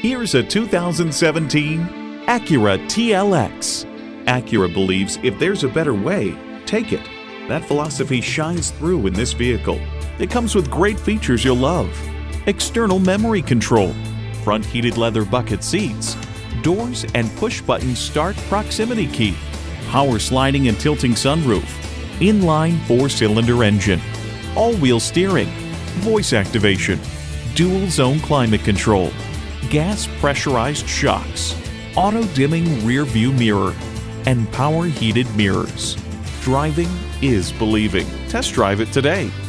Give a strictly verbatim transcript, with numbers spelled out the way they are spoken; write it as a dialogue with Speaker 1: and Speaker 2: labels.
Speaker 1: Here's a two thousand seventeen Acura T L X. Acura believes if there's a better way, take it. That philosophy shines through in this vehicle. It comes with great features you'll love: external memory control, front heated leather bucket seats, doors and push-button start proximity key, power sliding and tilting sunroof, inline four-cylinder engine, all-wheel steering, voice activation, dual-zone climate control, gas pressurized shocks, auto-dimming rear-view mirror, and power heated mirrors. Driving is believing. Test drive it today.